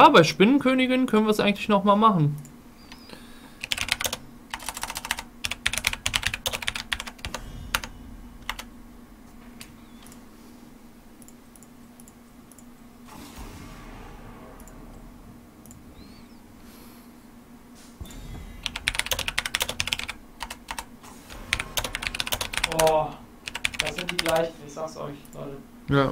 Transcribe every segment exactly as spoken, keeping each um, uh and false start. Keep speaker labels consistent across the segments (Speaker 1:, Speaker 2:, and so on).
Speaker 1: Ja, bei Spinnenkönigin können wir es eigentlich noch mal machen.
Speaker 2: Oh, das sind die gleichen, ich sag's euch, Leute.
Speaker 1: Ja.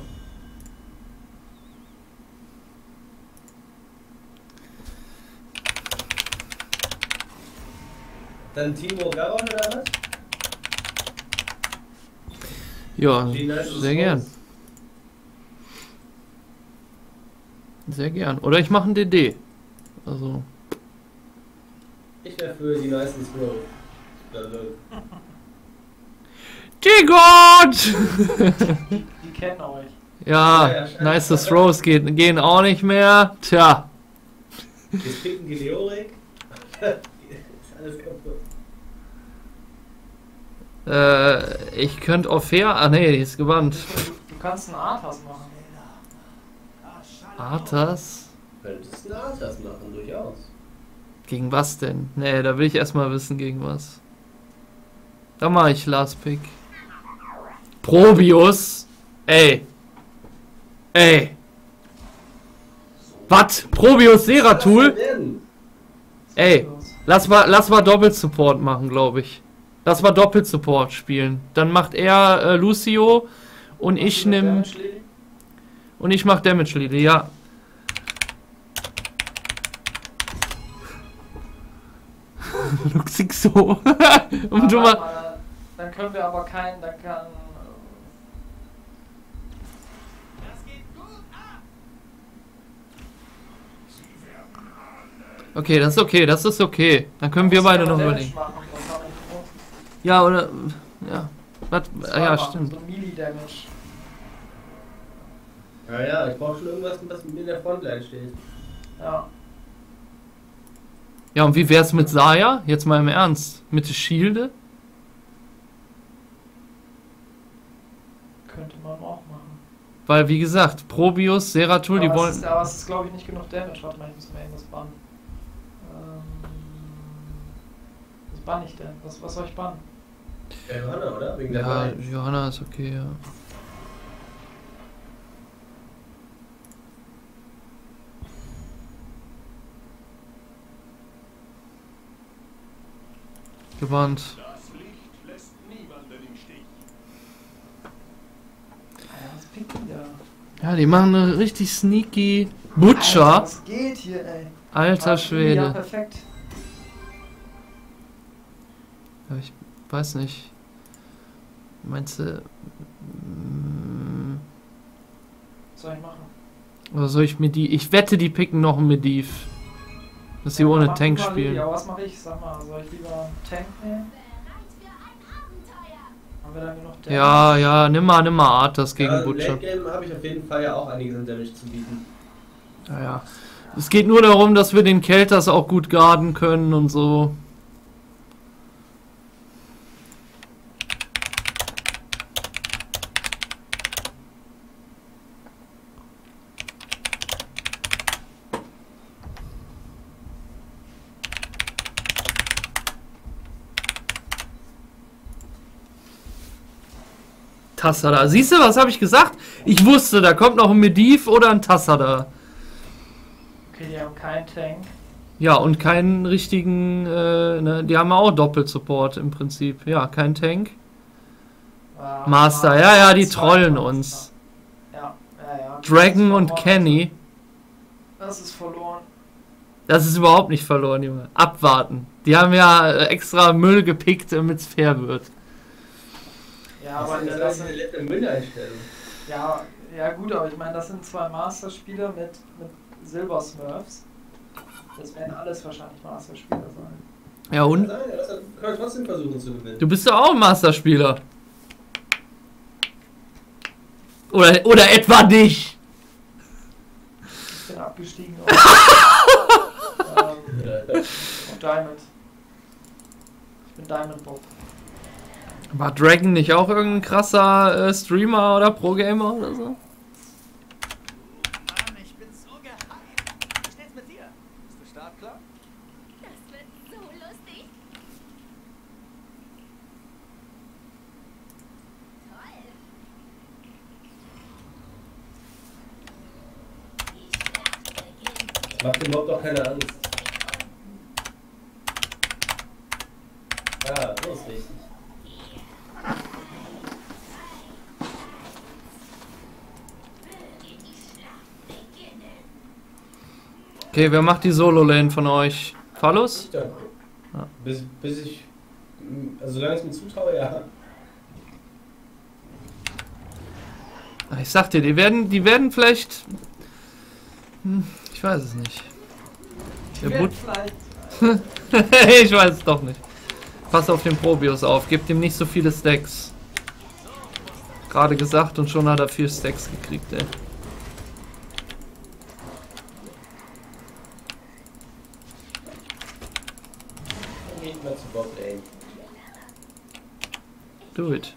Speaker 3: Dann Timo Garov oder was?
Speaker 1: Ja,
Speaker 3: Nice
Speaker 1: sehr gern. Sehr gern. Oder ich mache ein D D. Also.
Speaker 3: Ich wäre für die Nice Throw. Also.
Speaker 1: Die Gott!
Speaker 2: Die, die kennen euch.
Speaker 1: Ja,
Speaker 3: Ja, ja,
Speaker 1: nice Throws gehen, gehen auch nicht mehr. Tja.
Speaker 3: Jetzt picken die Leorik. Ist alles kaputt.
Speaker 1: Äh, ich könnte auf Fair. Ah ne, die ist gebannt.
Speaker 2: Du, du kannst einen Arthas machen.
Speaker 1: Arthas?
Speaker 3: Könntest einen Arthas machen, durchaus.
Speaker 1: Gegen was denn? Ne, da will ich erstmal wissen, gegen was. Da mache ich Last Pick. Probius? Ey. Ey. Was? Probius Seratul? Ey. Lass mal, lass mal Doppelsupport machen, glaube ich. Lass mal Doppelsupport spielen. Dann macht er äh, Lucio und ich nimm... Und ich mach Damage Lily, ja. Luxig so. Und du mal...
Speaker 2: mal, dann können wir aber keinen, dann kann...
Speaker 1: Okay, das ist okay, das ist okay. Dann können wir beide noch überlegen.
Speaker 2: Machen, das haben wir nicht gemacht.
Speaker 1: Ja, oder... Ja. Was? Ah, ja,
Speaker 2: Zweimal,
Speaker 1: stimmt.
Speaker 2: So Melee-Damage.
Speaker 3: Ja, ja, ich brauche schon irgendwas, was mit mir in der Frontline steht.
Speaker 2: Ja.
Speaker 1: Ja, und wie wär's mit Saya? Jetzt mal im Ernst. Mit der Schilde?
Speaker 2: Könnte man auch machen.
Speaker 1: Weil, wie gesagt, Probius, Seratul, die
Speaker 2: Aber es
Speaker 1: wollen...
Speaker 2: ist, aber es ist, glaube ich, nicht genug Damage. Warte mal, ich muss mal irgendwas bannen. Ähm, was bann ich denn? Was, was soll ich bannen?
Speaker 3: Ja, Johanna, oder? Wegen der
Speaker 1: Ja,
Speaker 3: Beine.
Speaker 1: Johanna ist okay, ja. Gebannt.
Speaker 4: Das Licht lässt niemanden im Stich.
Speaker 2: Alter, was pickt die da?
Speaker 1: Ja, die machen eine richtig sneaky
Speaker 2: Alter,
Speaker 1: Butcher.
Speaker 2: was geht hier, ey?
Speaker 1: Alter
Speaker 2: Ja,
Speaker 1: Schwede.
Speaker 2: perfekt.
Speaker 1: Ja, ich weiß nicht. Meinst du... mm,
Speaker 2: Was soll ich machen?
Speaker 1: Oder soll ich mir die... Ich wette, die picken noch ein Mediv. Dass sie
Speaker 2: Ja,
Speaker 1: ohne
Speaker 2: mach
Speaker 1: Tank
Speaker 2: lieber Lily,
Speaker 1: spielen.
Speaker 2: aber was mache ich? Sag mal, soll ich lieber einen Tank nehmen? Haben wir da genug Damage?
Speaker 1: Ja, ja, nimm mal, nimm mal Arthas gegen
Speaker 3: Ja, im
Speaker 1: Butcher.
Speaker 3: Late Game habe ich auf jeden Fall ja auch einiges an Damage zu bieten.
Speaker 1: Ja, ja. Es geht nur darum, dass wir den Kelters auch gut garden können und so. Tassada. Siehst du, was habe ich gesagt? Ich wusste, da kommt noch ein Mediv oder ein Tassada.
Speaker 2: Okay, die haben keinen Tank.
Speaker 1: Ja, und keinen richtigen, äh, ne, die haben auch Doppelsupport im Prinzip. Ja, kein Tank.
Speaker 2: Ah,
Speaker 1: Master, ja, ja, die
Speaker 2: zwei
Speaker 1: trollen
Speaker 2: Monster.
Speaker 1: uns.
Speaker 2: Ja, ja, ja.
Speaker 1: Dragon
Speaker 2: Das ist
Speaker 1: und
Speaker 2: verloren.
Speaker 1: Kenny.
Speaker 2: Das ist verloren.
Speaker 1: Das ist überhaupt nicht verloren, Junge. Abwarten. Die haben ja äh, extra Müll gepickt, damit es fair wird.
Speaker 2: Ja,
Speaker 3: Was
Speaker 2: aber
Speaker 3: ist
Speaker 2: das,
Speaker 3: das
Speaker 2: das
Speaker 3: eine
Speaker 2: sind,
Speaker 3: nette Mülleinstellung?
Speaker 2: ja, ja gut, aber ich meine, das sind zwei Master-Spieler mit, mit Silber-Smurfs. Das werden alles wahrscheinlich Master-Spieler sein.
Speaker 1: Ja, und?
Speaker 3: Nein, das können wir trotzdem versuchen zu gewinnen.
Speaker 1: Du bist ja auch ein Masterspieler. Oder, oder etwa nicht.
Speaker 2: Ich bin abgestiegen auf, ähm, auf Diamond. Ich bin Diamond Bob.
Speaker 1: War Dragon nicht auch irgendein krasser äh, Streamer oder Pro-Gamer oder so?
Speaker 5: Mann, ich bin so gehypt. Stell's
Speaker 4: Startklar?
Speaker 5: Das wird so lustig. Toll. Die Schlacht beginnt.
Speaker 3: Macht dem Mob doch keine Angst. Ja, so ist richtig.
Speaker 1: Okay, wer macht die Solo-Lane von euch? Phallus?
Speaker 3: Ich dann.
Speaker 1: Ja.
Speaker 3: Bis, bis ich. Also solange ich mir zutraue, ja.
Speaker 1: Ach, ich sag dir, die werden, die werden vielleicht... Hm, ich weiß es nicht.
Speaker 2: Die
Speaker 1: Der
Speaker 2: werden
Speaker 1: But
Speaker 2: vielleicht.
Speaker 1: ich weiß es doch nicht. Pass auf den Probius auf, gebt ihm nicht so viele Stacks. Gerade gesagt und schon hat er vier Stacks gekriegt, ey.
Speaker 3: Geht mal zu Bob Lane.
Speaker 1: Do it.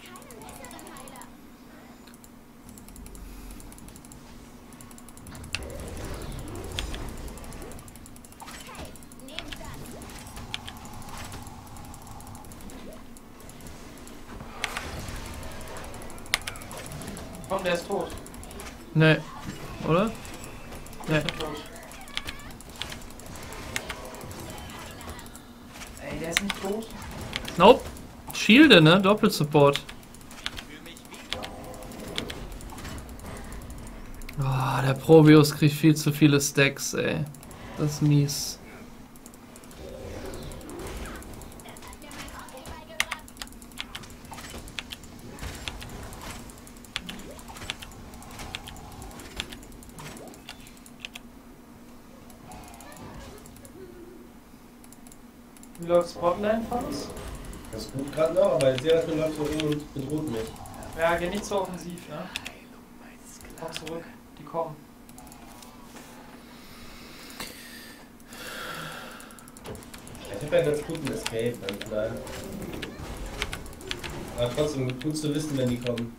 Speaker 2: Komm, der ist tot.
Speaker 1: Ne, oder?
Speaker 2: Der
Speaker 1: Ne.
Speaker 2: ist tot. Ey, der ist nicht tot.
Speaker 1: Nope. Shielde, ne? Doppelsupport. Oh, der Probius kriegt viel zu viele Stacks, ey. Das ist mies.
Speaker 2: Wie läuft Spotline von uns?
Speaker 3: Das ist gut gerade noch, aber Seraphim läuft so rum und bedroht mich.
Speaker 2: Ja, geh nicht so offensiv, ne? Komm zurück, die kommen.
Speaker 3: Ich habe ja ganz guten Escape, dann nein. Aber trotzdem gut zu wissen, wenn die kommen.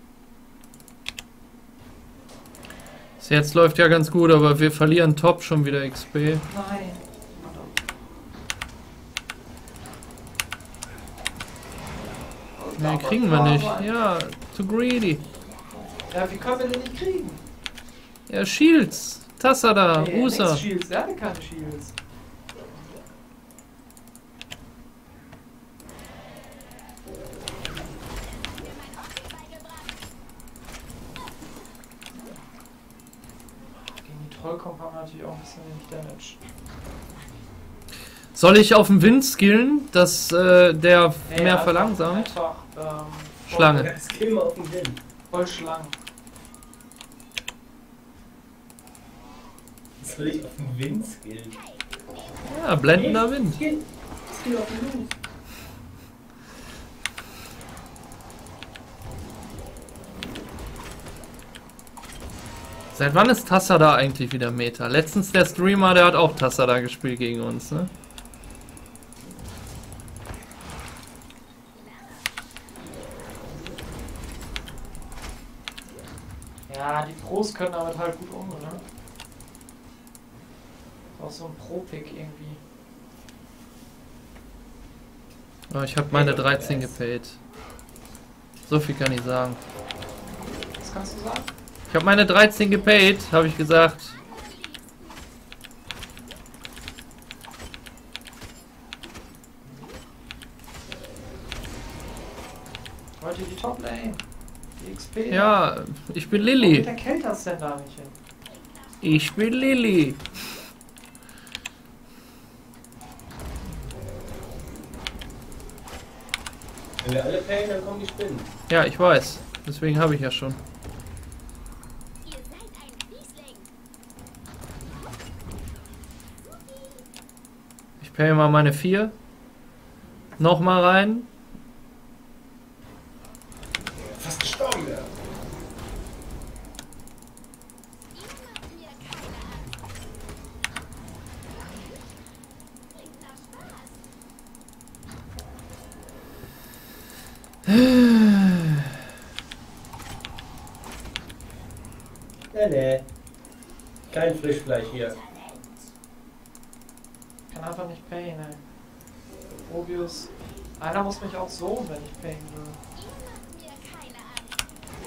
Speaker 1: Bis jetzt läuft ja ganz gut, aber wir verlieren top schon wieder X P.
Speaker 2: Nein.
Speaker 1: Ne, kriegen wir nicht. Ja, too greedy.
Speaker 2: Ja, wie können wir den nicht kriegen?
Speaker 1: Ja, Shields. Tassada,
Speaker 2: Nee, nix
Speaker 1: Usa.
Speaker 2: Shields, der hatte keine Shields. Gegen die Trollkomp haben wir natürlich auch ein bisschen wenig Damage.
Speaker 1: Soll ich auf den Wind skillen, dass äh, der
Speaker 2: Nee,
Speaker 1: mehr
Speaker 2: einfach-
Speaker 1: verlangsamt?
Speaker 2: Einfach, ähm,
Speaker 1: Schlange.
Speaker 3: Ja, Skill mal auf den Wind.
Speaker 2: Voll Schlangen.
Speaker 3: Soll ich auf den Wind skillen?
Speaker 1: Ja, blendender Wind.
Speaker 3: Skill, Skill auf den Wind.
Speaker 1: Seit wann ist Tassada eigentlich wieder Meta? Letztens der Streamer, der hat auch Tassada gespielt gegen uns, ne?
Speaker 2: Ja, die Pros können damit halt gut umgehen, ne? Auch so ein Pro-Pick irgendwie.
Speaker 1: Aber ich habe meine dreizehn gepaid. So viel kann ich sagen.
Speaker 2: Was kannst du sagen?
Speaker 1: Ich habe meine dreizehn gepaid, habe ich gesagt.
Speaker 2: Heute die Top-Lane. Die X P.
Speaker 1: Ja, ich bin
Speaker 2: Warum
Speaker 1: Lilly.
Speaker 2: geht der Kelters denn da nicht hin?
Speaker 1: Ich bin Lilly.
Speaker 3: Wenn wir alle payen, dann kommen die Spinnen.
Speaker 1: Ja, ich weiß. Deswegen habe ich ja schon.
Speaker 5: Ihr seid ein Fiesling.
Speaker 1: Ich pay mal meine vier. Nochmal rein.
Speaker 3: Fast gestorben, ja.
Speaker 5: Ihr macht mir keine Angst. Bringt nach Spaß.
Speaker 3: Nee, nee. Kein Frischfleisch hier.
Speaker 2: Ich kann einfach nicht payen, ey. Mobius. Einer muss mich auch so, wenn ich payen will.
Speaker 5: Ihr macht mir keine Angst.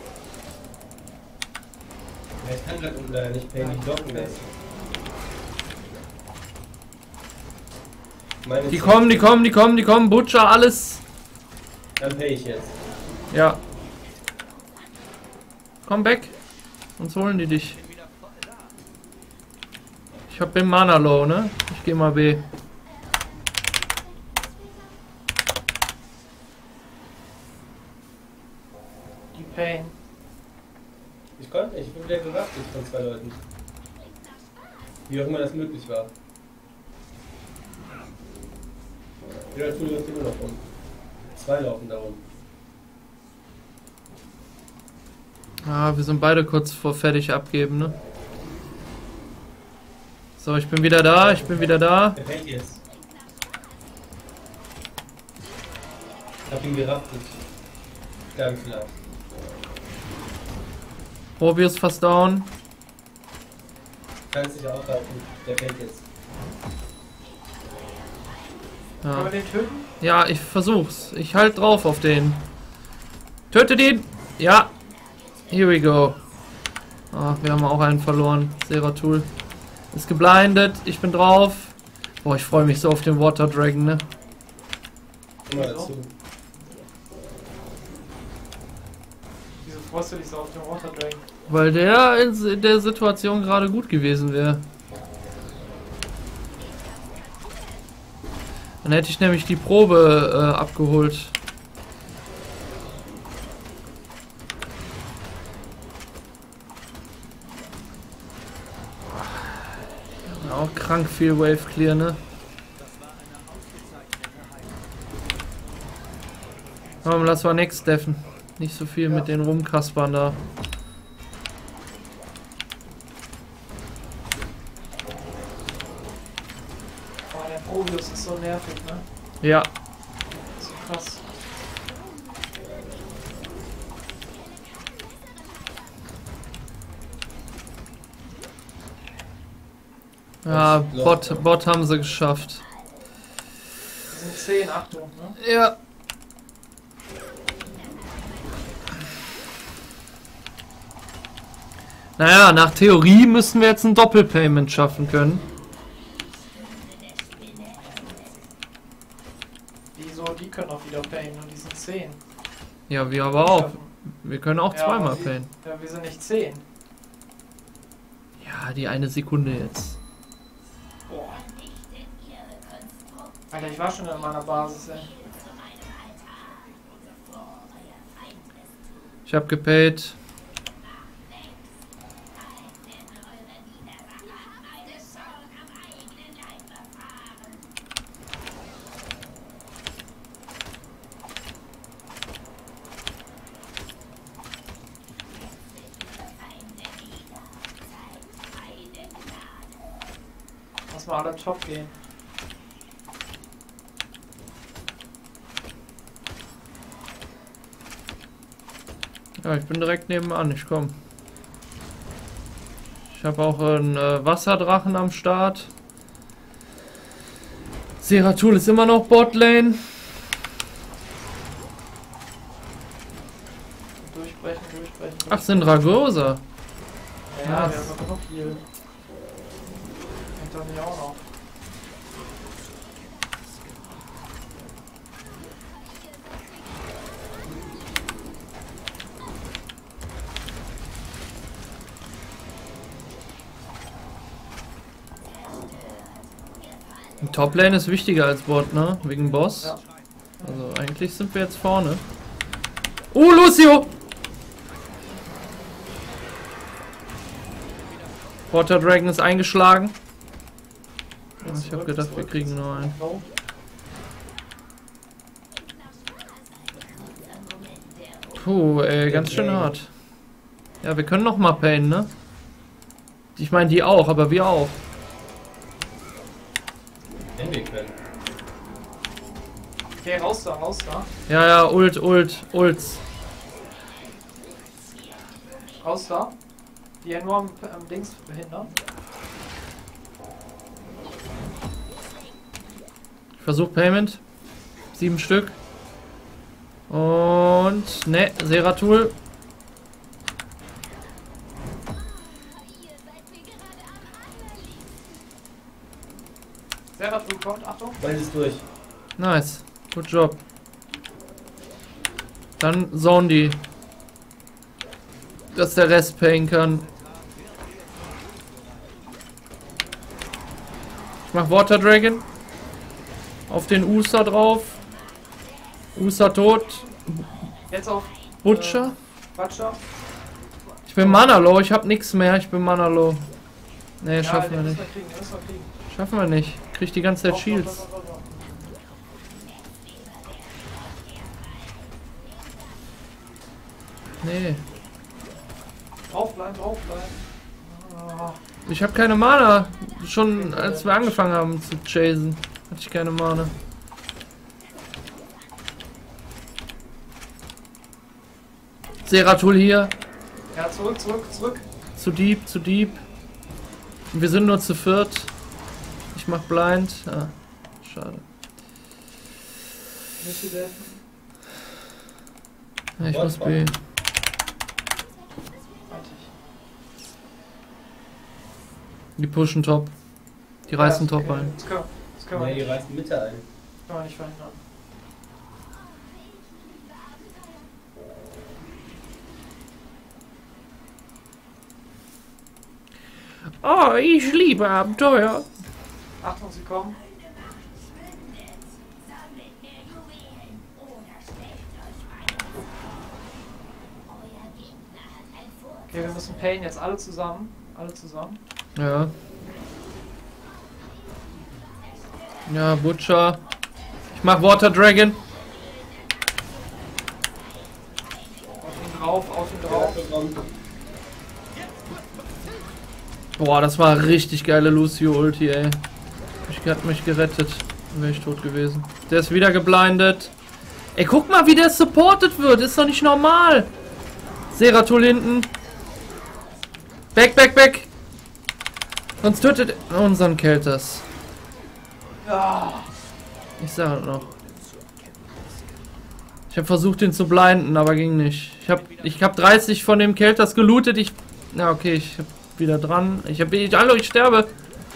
Speaker 3: Ja, ich kann gerade leider nicht payen, die blocken das. Meine
Speaker 1: Die
Speaker 3: zehn.
Speaker 1: kommen, die kommen, die kommen, die kommen. Butcher, alles.
Speaker 3: Dann pay ich jetzt.
Speaker 1: Ja. Komm weg. Sonst holen die dich. Ich hab den Mana Low, ne? Ich geh mal B.
Speaker 2: Die payen.
Speaker 3: Ich konnte nicht, ich bin wieder geraftet von zwei Leuten. Wie auch immer das möglich war. Ja, tun wir uns immer noch um. Zwei laufen darum.
Speaker 1: Ah, wir sind beide kurz vor fertig abgeben, ne? So, ich bin wieder da, ich bin wieder da.
Speaker 3: Der fängt jetzt. Ich hab ihn geraftet. Ganz klar.
Speaker 1: Mobius fast down.
Speaker 3: Kannst dich aufhalten. Der fängt jetzt.
Speaker 2: Können
Speaker 1: Ja.
Speaker 2: wir den töten?
Speaker 1: Ja, ich versuch's. Ich halt drauf auf den. Tötet ihn! Ja. Here we go. Ah, wir haben auch einen verloren. Seratul ist geblindet. Ich bin drauf. Boah, ich freue mich so auf den Water Dragon, ne?
Speaker 3: Immer dazu.
Speaker 2: Wieso freust du dich so auf den Water Dragon?
Speaker 1: Weil der in der Situation gerade gut gewesen wäre. Dann hätte ich nämlich die Probe äh, abgeholt. Auch krank viel Wave Clear, ne? Komm, lass mal nix deffen. Nicht so viel
Speaker 2: Ja.
Speaker 1: mit den Rumkaspern da.
Speaker 2: Oh, der Probius ist so nervig, ne?
Speaker 1: Ja.
Speaker 2: So krass.
Speaker 1: Ja, Bot, Bot haben sie geschafft.
Speaker 2: Wir sind zehn, Achtung, ne?
Speaker 1: Ja. Naja, nach Theorie müssen wir jetzt ein Doppelpayment schaffen können.
Speaker 2: Wieso? Die können auch wieder payen und die sind zehn.
Speaker 1: Ja, wir aber auch.
Speaker 2: Schaffen.
Speaker 1: Wir können auch
Speaker 2: Ja,
Speaker 1: zweimal
Speaker 2: aber sie-
Speaker 1: payen.
Speaker 2: Ja, wir sind nicht zehn.
Speaker 1: Ja, die eine Sekunde jetzt.
Speaker 2: Boah. Alter, ich war schon in meiner Basis, ey.
Speaker 1: Ich hab gepaid.
Speaker 2: Lass mal alle top gehen.
Speaker 1: Ja, ich bin direkt nebenan, ich komm. Ich habe auch einen äh, Wasserdrachen am Start. Seratul ist immer noch Botlane.
Speaker 2: Durchbrechen, durchbrechen.
Speaker 1: Ach, sind Ragosa.
Speaker 2: Ja,
Speaker 1: Ja.
Speaker 2: wir haben noch genug Heal. Hinter mir auch noch.
Speaker 1: Die Toplane ist wichtiger als Bot, ne? Wegen Boss.
Speaker 2: Ja.
Speaker 1: Also eigentlich sind wir jetzt vorne. Oh, Lucio! Water Dragon ist eingeschlagen. Ja, ich habe gedacht, wir kriegen nur einen.
Speaker 2: No.
Speaker 1: Puh, ey, ganz schön hart. Ja, wir können noch mal payen, ne? Ich meine, die auch, aber wir auch.
Speaker 3: Wenn wir können.
Speaker 2: Okay, raus da, raus da.
Speaker 1: Ja, ja, Ult, Ult, Ults.
Speaker 2: Raus da. Die ja nur am, am Dings behindern.
Speaker 1: Versuch Payment. Sieben Stück. Und ne, Seratul.
Speaker 2: Seratul kommt, Achtung.
Speaker 3: Beides durch.
Speaker 1: Nice. Good job. Dann zone die. Dass der Rest payen kann. Ich mach Water Dragon. Auf den Usa drauf. Usa tot.
Speaker 2: Jetzt auf
Speaker 1: Butcher.
Speaker 2: äh, Butcher.
Speaker 1: Ich bin Mana Low. Ich hab nix mehr. Ich bin Mana Low. Nee,
Speaker 2: Ja,
Speaker 1: schaffen wir
Speaker 2: den
Speaker 1: nicht.
Speaker 2: müssen wir kriegen, den müssen wir kriegen.
Speaker 1: Schaffen wir nicht. Krieg die ganze Zeit
Speaker 2: Doch, doch,
Speaker 1: Shields.
Speaker 2: doch, doch, doch, doch.
Speaker 1: Nee.
Speaker 2: Draufbleiben, draufbleiben. Ah,
Speaker 1: Ich habe keine Mana. Schon als wir angefangen haben zu chasen, hatte ich keine Mana. Seratul hier.
Speaker 2: ja, zurück, zurück, zurück.
Speaker 1: Zu deep, zu deep. Wir sind nur zu viert. Ich mach blind. Ah, schade.
Speaker 2: Nicht die helfen.
Speaker 1: Ja, ich muss B.
Speaker 2: Warte ich.
Speaker 1: Die pushen top. Die reißen
Speaker 2: Ja,
Speaker 1: top
Speaker 2: okay.
Speaker 1: ein.
Speaker 2: Das können, das können wir
Speaker 3: Nee, die
Speaker 2: nicht,
Speaker 3: reißen Mitte ein.
Speaker 2: können wir nicht verhindern.
Speaker 1: Oh, ich liebe Abenteuer.
Speaker 2: Achtung, sie kommen. Okay, wir müssen Pain jetzt alle zusammen. Alle zusammen.
Speaker 1: Ja. Ja, Butcher. Ich mach Water Dragon.
Speaker 2: Auf ihn drauf, auf ihn drauf.
Speaker 1: Boah, das war richtig geile Lucio-Ulti, ey. Ich hat mich gerettet. Dann wäre ich tot gewesen. Der ist wieder geblindet. Ey, guck mal, wie der supported wird. Ist doch nicht normal. Seratul hinten. Back, back, back. Sonst tötet unseren Kelters.
Speaker 2: Ja.
Speaker 1: Ich sag noch. Ich habe versucht, ihn zu blinden, aber ging nicht. Ich habe ich hab dreißig von dem Kelters gelootet. Ich. Na, okay, ich hab wieder dran. Ich hab. Ich, hallo, ich sterbe.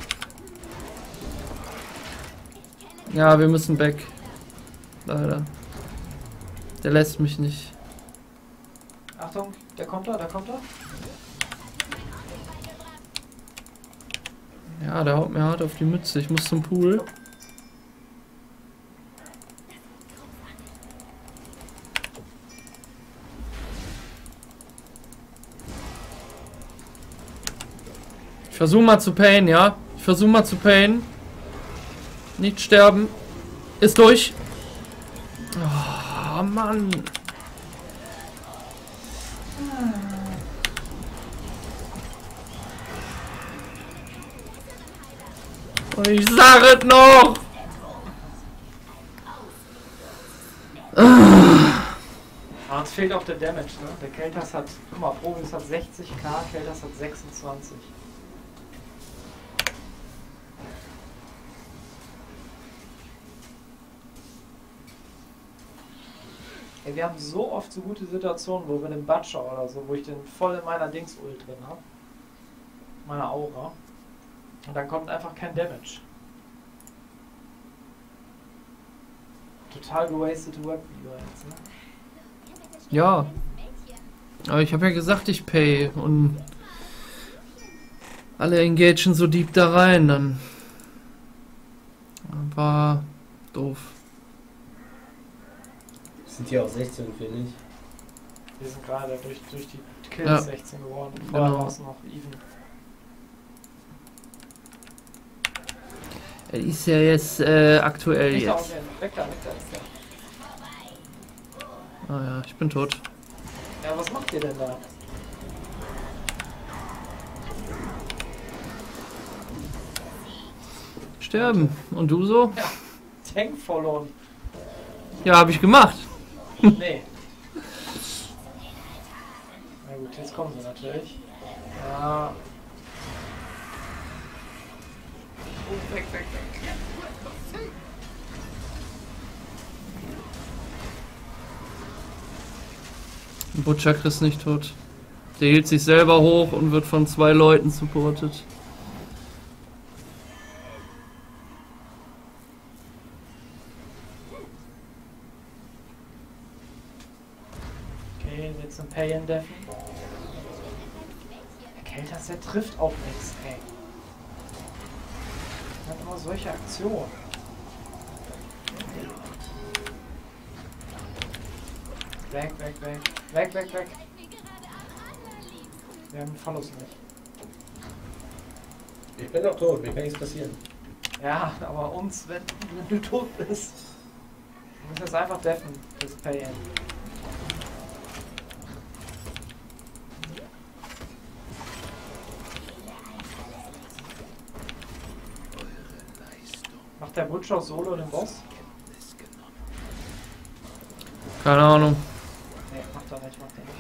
Speaker 1: Ja, wir müssen back. Leider. Der lässt mich nicht.
Speaker 2: Achtung, der kommt da, der kommt da.
Speaker 1: Ja, der haut mir hart auf die Mütze. Ich muss zum Pool. Ich versuche mal zu payen, ja? Ich versuche mal zu payen. Nicht sterben. Ist durch. Oh, Mann. Und ich sage es noch.
Speaker 2: Ah, uns fehlt auch der Damage, ne? Der Keltas hat, guck mal, Provis hat sechzig K, Keltas hat sechsundzwanzig. Ey, wir haben so oft so gute Situationen, wo wir den Butcher oder so, wo ich den voll in meiner Dings-Ult drin habe. Meiner Aura. Und dann kommt einfach kein Damage. Total gewastete Weapon jetzt, ne?
Speaker 1: Ja. Aber ich habe ja gesagt, ich pay. Und alle engagen so deep da rein, dann war doof.
Speaker 3: Sind hier auch sechzehn, finde ich.
Speaker 2: Wir sind gerade durch, durch die Kills
Speaker 1: Ja.
Speaker 2: sechzehn geworden. Vorher
Speaker 1: Genau.
Speaker 2: war es noch even.
Speaker 1: Er ist ja jetzt äh, aktuell
Speaker 2: Nicht da
Speaker 1: jetzt.
Speaker 2: aussehen. Weg da, weg da, weg da.
Speaker 1: Ah ja, ich bin tot.
Speaker 2: Ja, was macht ihr denn da?
Speaker 1: Sterben. Und du so?
Speaker 2: Tank verloren.
Speaker 1: Ja, habe ich gemacht.
Speaker 2: Nee. Na gut, jetzt kommen sie natürlich. Ja. Oh, weg, weg, weg.
Speaker 1: Butcher ist nicht tot. Der hielt sich selber hoch und wird von zwei Leuten supportet.
Speaker 2: Okay, jetzt ein Pay-In Deffen. Der Keltas, der trifft auch nichts, ey. Er hat immer solche Aktionen. Weg, weg, weg. Weg, weg, weg. Wir haben Follows nicht.
Speaker 3: Ich bin doch tot, mir kann nichts passieren.
Speaker 2: Ja, aber uns, wenn, wenn du tot bist. Du musst jetzt einfach deffen, das Pay-In. Macht der Butcher solo den Boss?
Speaker 1: Keine Ahnung.
Speaker 2: Nee, macht er nicht, macht er nicht.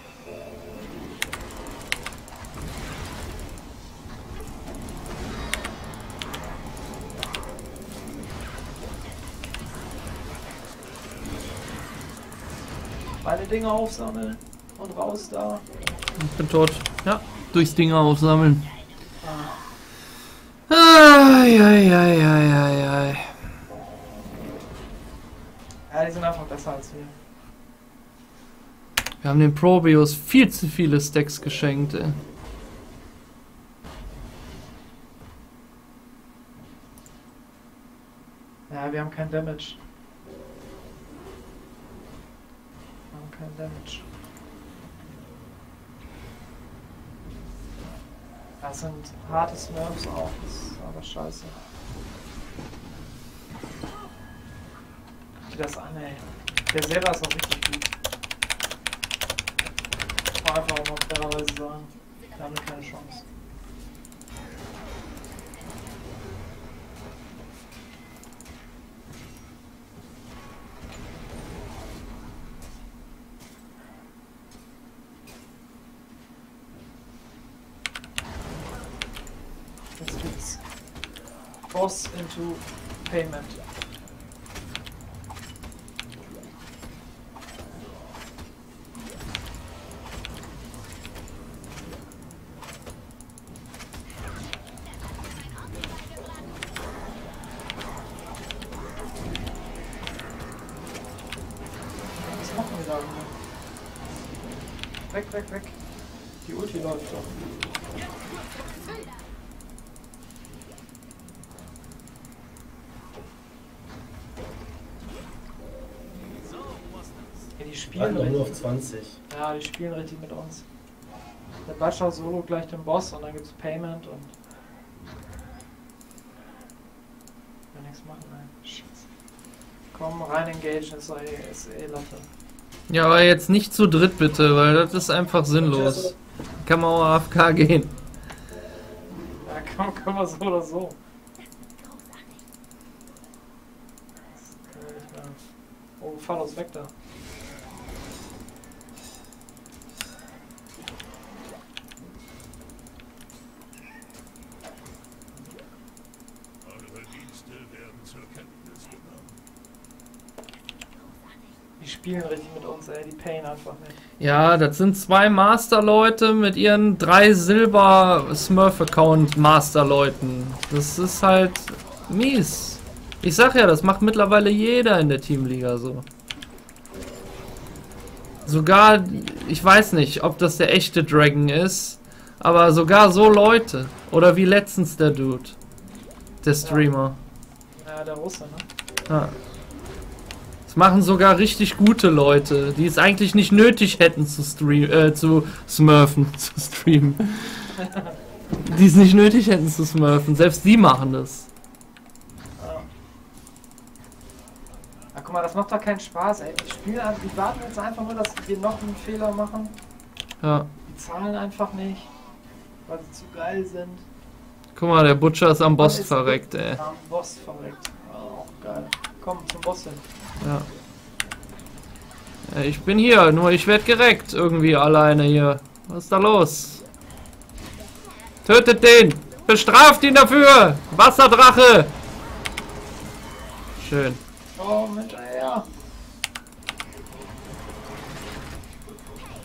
Speaker 2: Meine Dinge aufsammeln und raus da.
Speaker 1: Ich bin tot. Ja, durchs Ding aufsammeln.
Speaker 2: Ah.
Speaker 1: Ai, ai, ai, ai, ai, ai.
Speaker 2: Ja, die sind einfach besser als wir.
Speaker 1: Wir haben den Probius viel zu viele Stacks geschenkt, ey.
Speaker 2: Ja, wir haben kein Damage. Wir haben kein Damage. Das sind harte Smurfs auch, das ist aber scheiße. Guck dir das an, ey. Der selber ist auch richtig gut. Ich kann einfach auch mal fairerweise sagen, wir haben keine Chance. Jetzt geht's Boss into Payment. Was machen wir da? Weg, weg, weg. Die Ulti läuft doch. Ja, die spielen
Speaker 3: Doch nur auf
Speaker 2: richtig.
Speaker 3: zwanzig.
Speaker 2: Ja, die spielen richtig mit uns. Der Butcher solo gleich den Boss und dann gibt's Payment und. Ich will nichts machen, nein. Scheiße. Komm, rein engage, ist eh, ist eh Latte.
Speaker 1: Ja, aber jetzt nicht zu dritt bitte, weil das ist einfach sinnlos. Kann man auch A F K gehen.
Speaker 2: Ja, komm, können wir so oder so. Das können wir nicht mehr. Oh, Fallos weg da.
Speaker 4: Eure Verdienste werden zur Kenntnis genommen.
Speaker 2: Die spielen richtig mit uns, ey, die payen einfach nicht.
Speaker 1: Ja, das sind zwei Master-Leute mit ihren drei Silber-Smurf-Account-Master-Leuten. Das ist halt mies. Ich sag ja, das macht mittlerweile jeder in der Teamliga so. Sogar, ich weiß nicht, ob das der echte Dragon ist, aber sogar so Leute. Oder wie letztens der Dude. Der Streamer.
Speaker 2: Ja, der Russe, ne?
Speaker 1: Ja. Das machen sogar richtig gute Leute, die es eigentlich nicht nötig hätten zu stream, äh, zu smurfen, zu streamen. Die es nicht nötig hätten zu smurfen. Selbst die machen das.
Speaker 2: Ja. Ja, guck mal, das macht doch keinen Spaß, ey. Die spielen einfach, die warten jetzt einfach nur, dass wir noch einen Fehler machen.
Speaker 1: Ja.
Speaker 2: Die zahlen einfach nicht, weil sie zu geil sind.
Speaker 1: Guck mal, der Butcher ist am Boss
Speaker 2: Und ist
Speaker 1: verreckt, ey.
Speaker 2: Am Boss verreckt. Oh, auch geil. Komm, zum Boss hin.
Speaker 1: Ja. Ja, ich bin hier, nur ich werde gereckt irgendwie alleine hier. Was ist da los? Tötet den! Bestraft ihn dafür! Wasserdrache! Schön.
Speaker 2: Oh, Mensch, ja.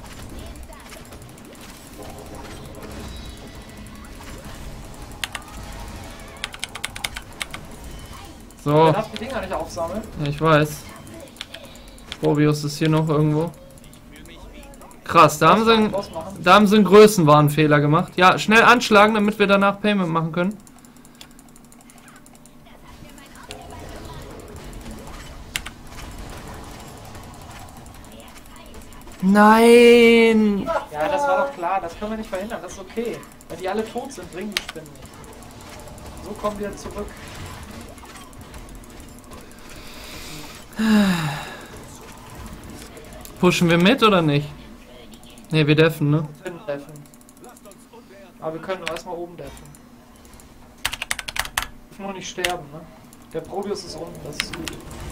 Speaker 1: So,
Speaker 2: Der darf die Dinger nicht aufsammeln.
Speaker 1: ja, ich weiß. Probius ist hier noch irgendwo. Krass, da haben sie einen,
Speaker 2: Boss machen.
Speaker 1: da haben sie einen Größenwahnfehler gemacht. Ja, schnell anschlagen, damit wir danach Payment machen können. Nein!
Speaker 2: Ja, das war doch klar, das können wir nicht verhindern, das ist okay. Wenn die alle tot sind, bringen die Spinnen nicht. So kommen wir zurück.
Speaker 1: Pushen wir mit oder nicht? Ne, wir deffen, ne?
Speaker 2: Wir können deffen. Aber wir können erstmal oben deffen. Wir dürfen noch nicht sterben, ne? Der Probius ist unten, das ist gut.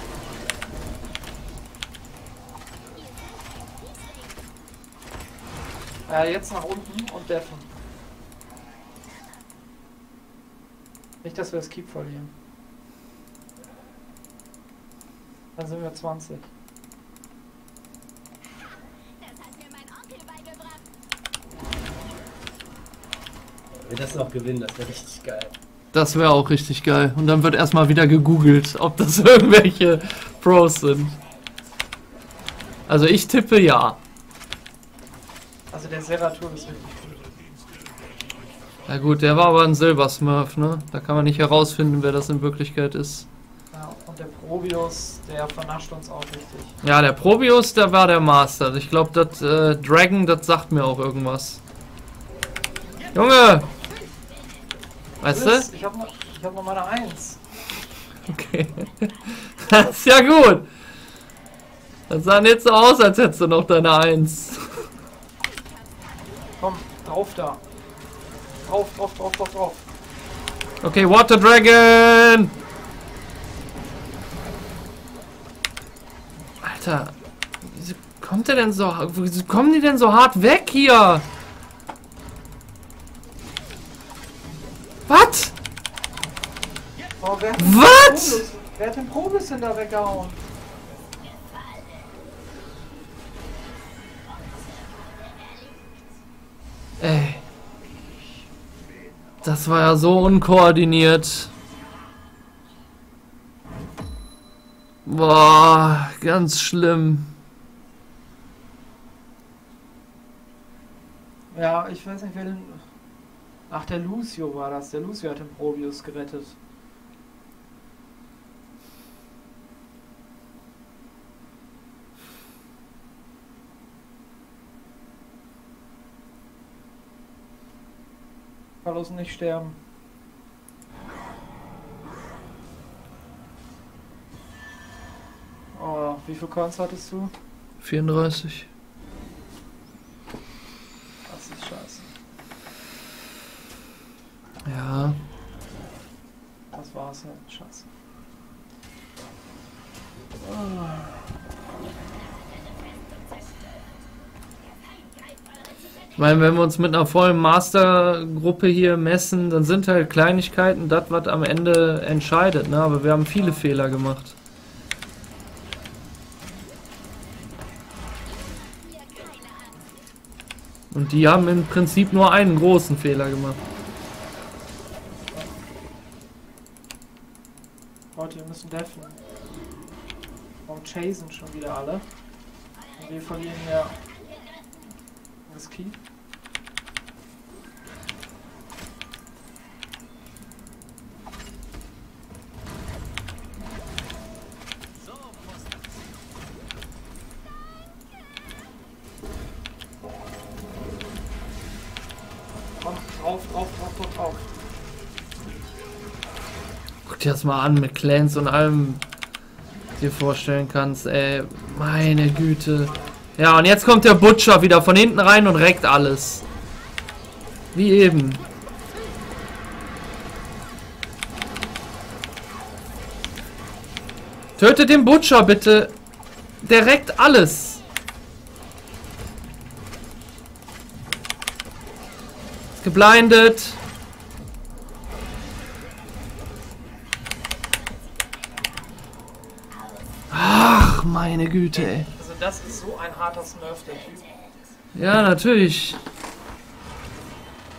Speaker 2: Ja, jetzt nach unten und deffen. Nicht, dass wir das Keep verlieren. Dann sind wir zwanzig.
Speaker 5: Das hat mir mein Onkel beigebracht.
Speaker 3: Wenn wir das noch gewinnen, das wäre richtig geil.
Speaker 1: Das wäre auch richtig geil. Und dann wird erstmal wieder gegoogelt, ob das irgendwelche Pros sind. Also ich tippe ja.
Speaker 2: Also der Seratur ist richtig gut.
Speaker 1: Na gut, der war aber ein Silbersmurf, ne? Da kann man nicht herausfinden, wer das in Wirklichkeit ist.
Speaker 2: Ja, und der Probius, der vernascht uns auch richtig.
Speaker 1: Ja, der Probius, der war der Master. Ich glaube, das äh, Dragon, das sagt mir auch irgendwas. Junge! Weißt du?
Speaker 2: Ich hab noch, ich hab noch meine Eins.
Speaker 1: Okay. Das ist ja gut. Das sah nicht so aus, als hättest du noch deine Eins.
Speaker 2: Komm, drauf da. Drauf, drauf, drauf, drauf, drauf.
Speaker 1: Okay, Water Dragon! Alter, wieso kommt der denn so, wieso kommen die denn so hart weg hier? Was?
Speaker 2: Oh, wer hat
Speaker 1: Was?
Speaker 2: den Probius- Wer hat den Probius denn da weggehauen?
Speaker 1: Ey. Das war ja so unkoordiniert. Boah, ganz schlimm.
Speaker 2: Ja, ich weiß nicht, wer den... Ach, der Lucio war das. Der Lucio hat den Probius gerettet. Carlos nicht sterben. Oh, wie viel Coins hattest du?
Speaker 1: vierunddreißig.
Speaker 2: Das ist scheiße.
Speaker 1: Ja.
Speaker 2: Das war's halt. Scheiße.
Speaker 1: Ich meine, wenn wir uns mit einer vollen Mastergruppe hier messen, dann sind halt Kleinigkeiten das, was am Ende entscheidet, ne? Aber wir haben viele Fehler gemacht. Und die haben im Prinzip nur einen großen Fehler gemacht.
Speaker 2: Leute, wir müssen deffen. Warum chasen schon wieder alle? Und wir verlieren ja das Key. Komm, drauf, drauf, drauf, drauf, drauf.
Speaker 1: Guck dir das mal an mit Clans und allem, dir vorstellen kannst, ey, meine Güte. Ja, und jetzt kommt der Butcher wieder von hinten rein und reckt alles. Wie eben. Tötet den Butcher bitte. Der reckt alles. Ist geblindet. Ach, meine Güte, ey.
Speaker 2: Also das ist so ein harter Smurf, der Typ.
Speaker 1: Ja, natürlich.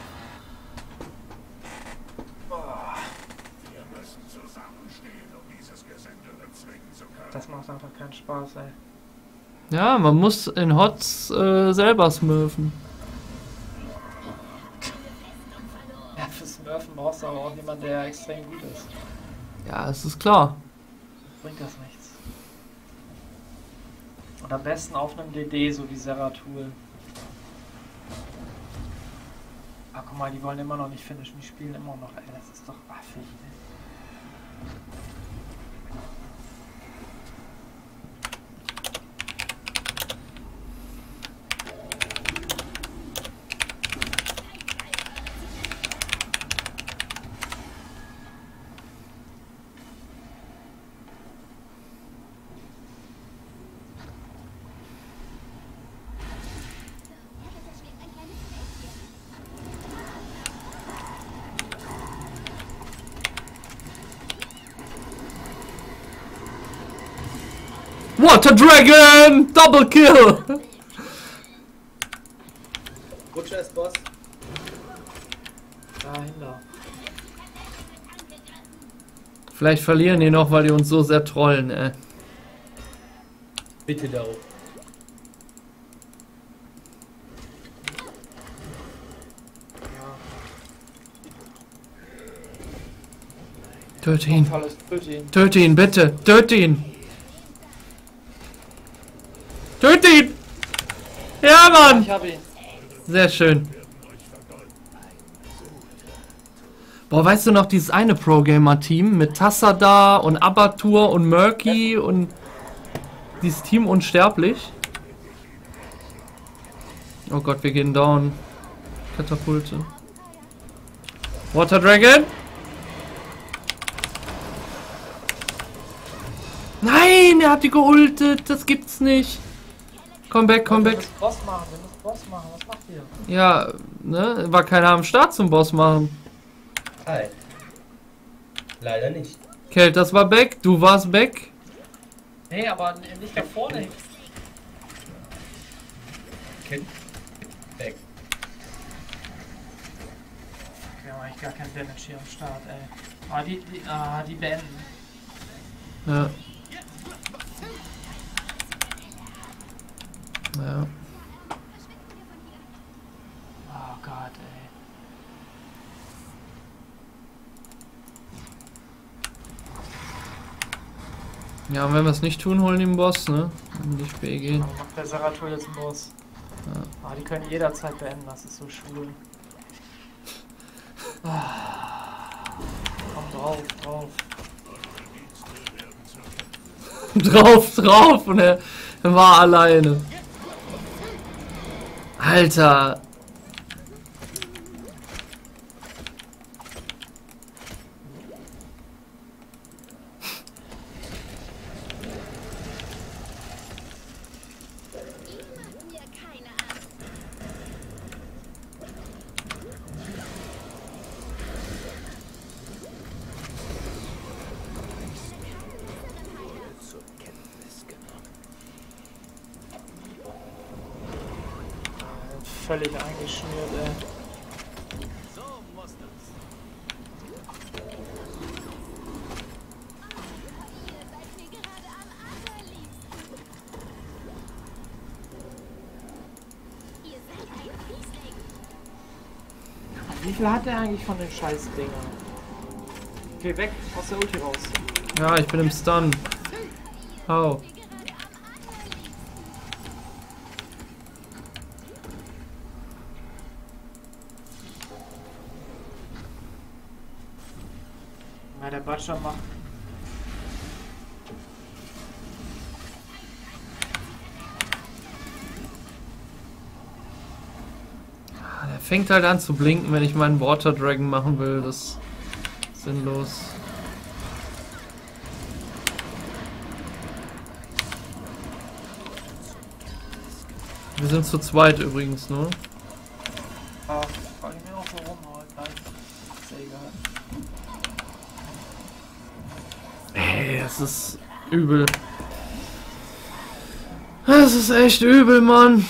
Speaker 4: Wir müssen zusammenstehen, um diese
Speaker 2: Das macht einfach keinen Spaß, ey.
Speaker 1: Ja, man muss in Hots äh, selber smurfen.
Speaker 2: Ja, für Smurfen brauchst du aber auch jemanden, der extrem gut ist.
Speaker 1: Ja, es ist klar.
Speaker 2: Bringt das nichts. Und am besten auf einem D D, so wie Zeratul. Ah, guck mal, die wollen immer noch nicht finishen, die spielen immer noch, ey, das ist doch affig, ey.
Speaker 1: Water Dragon! Double Kill!
Speaker 3: Butcher ist Boss.
Speaker 2: Dahinter.
Speaker 1: Vielleicht verlieren die noch, weil die uns so sehr trollen, ey.
Speaker 3: Bitte darum.
Speaker 1: Töte ihn.
Speaker 2: Tolles Töten.
Speaker 1: Töte ihn, bitte. Töte ihn. Töte ihn! Ja, Mann!
Speaker 2: Ich hab ihn.
Speaker 1: Sehr schön. Boah, weißt du noch, dieses eine Pro-Gamer-Team mit Tassada und Abatur und Murky und dieses Team unsterblich? Oh Gott, wir gehen down. Katapulte. Water Dragon? Nein, er hat die geultet. Das gibt's nicht. Komm back, komm
Speaker 2: Wir
Speaker 1: back.
Speaker 2: müssen Boss machen, wir müssen Boss machen, was macht ihr?
Speaker 1: Ja, ne? War keiner am Start zum Boss machen.
Speaker 3: Hi. Leider nicht.
Speaker 1: Kelt, das war back. Du warst back.
Speaker 2: Nee, aber nicht da vorne.
Speaker 3: Kind. Weg.
Speaker 2: Wir haben eigentlich gar kein Damage hier am Start, ey. Ah, die, die, ah, die beenden.
Speaker 1: Ja. Ja.
Speaker 2: Oh Gott, ey.
Speaker 1: Ja, und wenn wir es nicht tun, holen die den Boss, ne? Wenn die nicht B gehen.
Speaker 2: Dann macht der Zeratul jetzt einen Boss.
Speaker 1: Ja.
Speaker 2: Ah, die können jederzeit beenden, das ist so schwul. Ah. Komm drauf, drauf.
Speaker 1: drauf, drauf und er war alleine. Alter.
Speaker 5: Mir keine Angst.
Speaker 2: Völlig eingeschmiert, ey.
Speaker 5: Ihr seid mir gerade am allerliebsten. Ihr seid ein Fiesling.
Speaker 2: Wie viel hat der eigentlich von den scheiß Dingern? Geh weg, aus der Ulti raus.
Speaker 1: Ja, ich bin im Stun. Hau.
Speaker 2: Na, der Butcher macht.
Speaker 1: Der fängt halt an zu blinken, wenn ich meinen Water Dragon machen will. Das ist sinnlos. Wir sind zu zweit übrigens, ne?
Speaker 2: Ah, frag ich mir auch so rum, aber gleich. Ist ja egal.
Speaker 1: Ey, das ist übel. Das ist echt übel, Mann.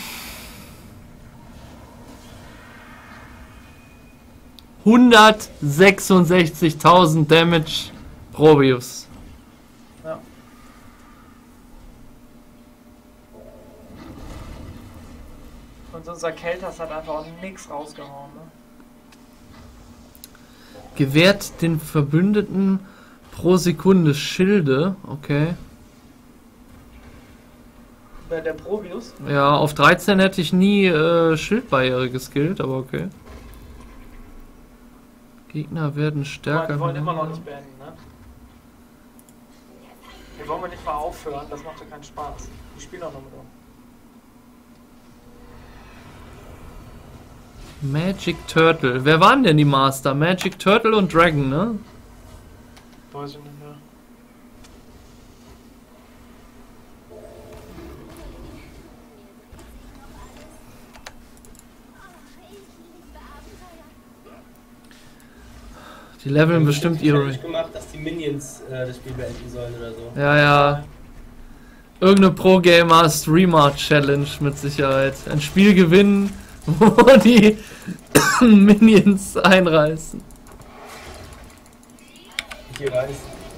Speaker 1: hundertsechsundsechzigtausend Damage Probius.
Speaker 2: Ja. Und unser Keltas hat einfach auch nichts rausgehauen, ne?
Speaker 1: Gewährt den Verbündeten pro Sekunde Schilde. Okay.
Speaker 2: Der, der Probius.
Speaker 1: Ja, auf dreizehn hätte ich nie äh, Schildbarriere geskillt, aber okay. Gegner werden stärker.
Speaker 2: Wir wollen immer noch nicht beenden, ne? Hier wollen wir nicht mal aufhören, das macht ja keinen Spaß. Ich spiele auch noch mit um.
Speaker 1: Magic Turtle. Wer waren denn die Master? Magic Turtle und Dragon, ne?
Speaker 2: Weiß ich nicht mehr.
Speaker 1: Die leveln bestimmt ihre...
Speaker 3: Ich gemacht, dass die Minions äh, das Spiel beenden sollen oder so.
Speaker 1: Ja, ja. Irgendeine Pro-Gamer Streamer Challenge mit Sicherheit. Ein Spiel gewinnen, wo die Minions einreißen.
Speaker 3: Hier reißen.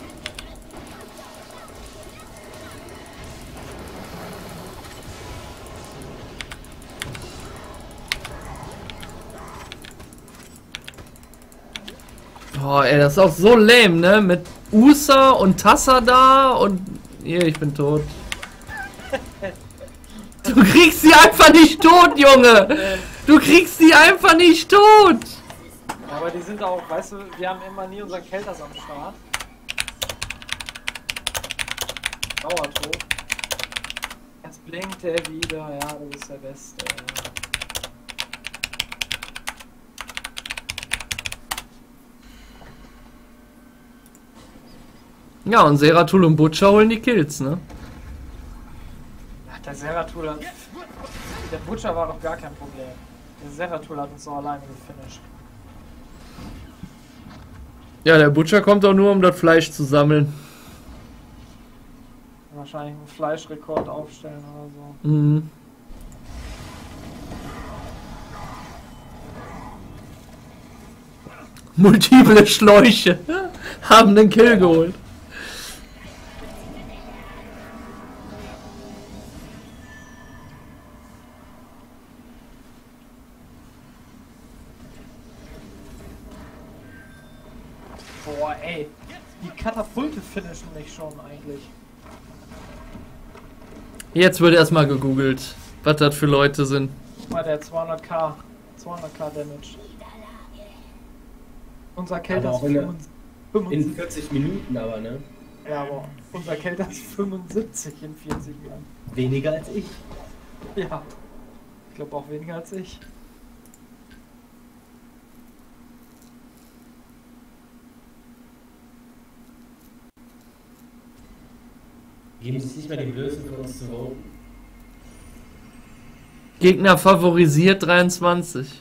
Speaker 1: Oh, ey, das ist auch so lame, ne? Mit Usa und Tassa da und... Hier, ich bin tot. Du kriegst sie einfach nicht tot, Junge! Du kriegst sie einfach nicht tot!
Speaker 2: Aber die sind auch, weißt du, wir haben immer nie unseren Kelters am Start. Dauertot. Jetzt blinkt er wieder, ja, du bist der Beste.
Speaker 1: Ja, und Seratul und Butcher holen die Kills, ne?
Speaker 2: Ach, der Seratul hat... Der Butcher war doch gar kein Problem. Der Seratul hat uns so alleine gefinisht.
Speaker 1: Ja, der Butcher kommt auch nur, um das Fleisch zu sammeln.
Speaker 2: Wahrscheinlich einen Fleischrekord aufstellen oder so.
Speaker 1: Mhm. Multiple Schläuche haben den Kill geholt.
Speaker 2: Boah, ey. Die Katapulte finishen mich schon eigentlich.
Speaker 1: Jetzt wird erstmal gegoogelt, was das für Leute sind.
Speaker 2: Mal der zweihunderttausend. zweihunderttausend Damage. Unser Kelter ist
Speaker 3: Aber auch in, der-
Speaker 2: fünfundsiebzig.
Speaker 3: in vierzig Minuten aber, ne?
Speaker 2: Ja, aber unser Kelter ist fünfundsiebzig in vierzig Jahren.
Speaker 3: Weniger als ich.
Speaker 2: Ja. Ich glaube auch weniger als ich.
Speaker 3: Geben sich nicht mehr die Blößen für uns zu voten.
Speaker 1: Gegner favorisiert dreiundzwanzig.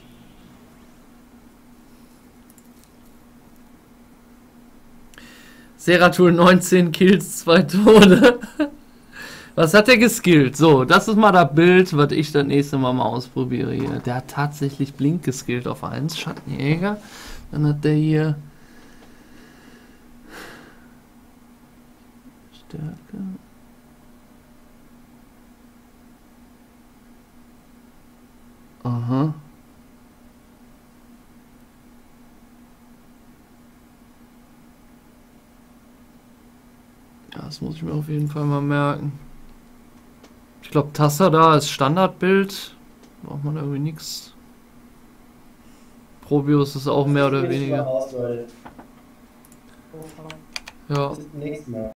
Speaker 1: Seratul neunzehn Kills, zwei Tode. Was hat er geskillt? So, das ist mal das Bild, was ich das nächste Mal mal ausprobiere hier. Der hat tatsächlich Blink geskillt auf eins, Schattenjäger. Dann hat der hier Stärke. Aha. Ja, das muss ich mir auf jeden Fall mal merken. Ich glaube, Tassa da ist Standardbild. Braucht man irgendwie nichts. Probius ist auch mehr oder weniger.
Speaker 3: Raus, Leute.
Speaker 2: Oh, verdammt.
Speaker 1: Ja.
Speaker 3: Bis zum nächsten Mal.